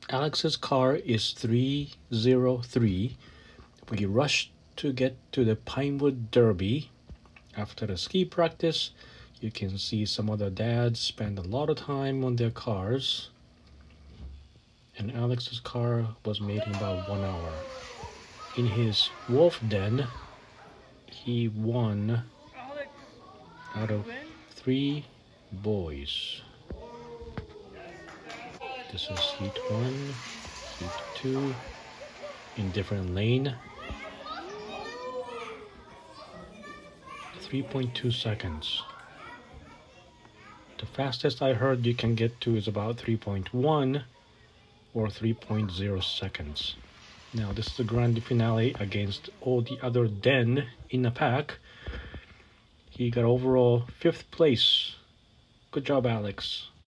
Alex's car is 303. We rushed to get to the Pinewood Derby. After the ski practice, you can see some other dads spend a lot of time on their cars. And Alex's car was made in about 1 hour. In his wolf den, he won out of 3 boys. This is heat 1, heat 2, in different lane. 3.2 seconds. The fastest I heard you can get to is about 3.1 or 3.0 seconds. Now this is the grand finale against all the other den in the pack. He got overall 5th place. Good job, Alex.